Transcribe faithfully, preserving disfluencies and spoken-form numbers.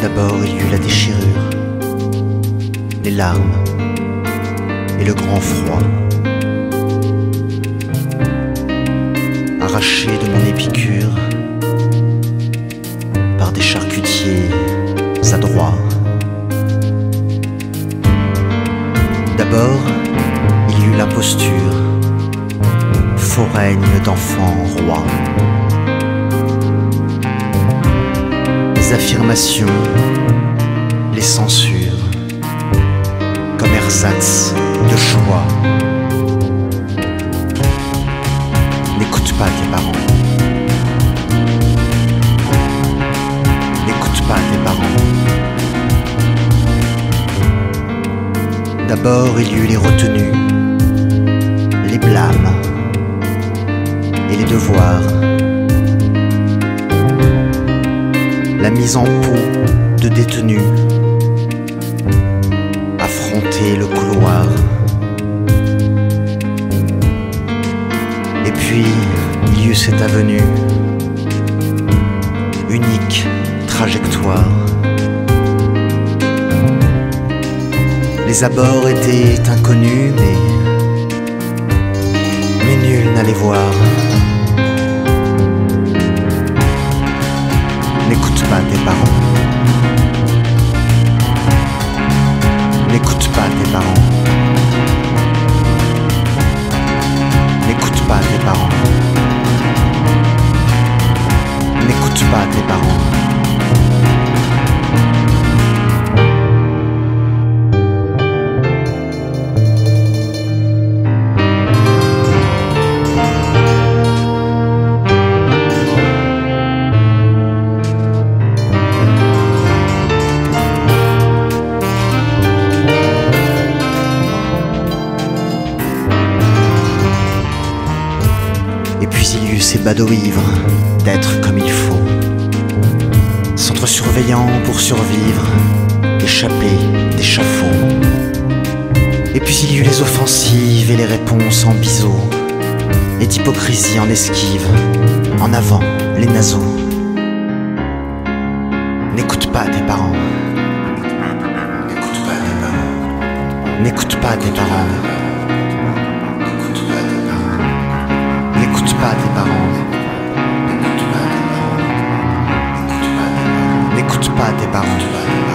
D'abord il y eut la déchirure, les larmes et le grand froid. Arraché de mon épicure par des charcutiers adroits. D'abord il y eut l'imposture, faux règne d'enfants rois. Les affirmations, les censures, comme ersatz de choix. N'écoute pas tes parents. N'écoute pas tes parents. D'abord il y eut les retenues, les blâmes et les devoirs. La mise en peau de détenus, affronter le couloir. Et puis il y eut cette avenue, unique trajectoire. Les abords étaient inconnus, mais, mais nul n'allait voir. N'écoute pas tes parents. N'écoute pas tes parents. N'écoute pas tes parents. N'écoute pas tes parents. Et puis il y eut ces badauds ivres d'être comme il faut, s'entre-surveillant pour survivre, échapper d'échafaud. Et puis il y eut les offensives et les réponses en biseau, et d'hypocrisie en esquive, en avant les naseaux. N'écoute pas tes parents. N'écoute pas tes parents. N'écoute pas tes parents. N'écoute pas tes parents. N'écoute pas tes parents. N'écoute pas tes parents.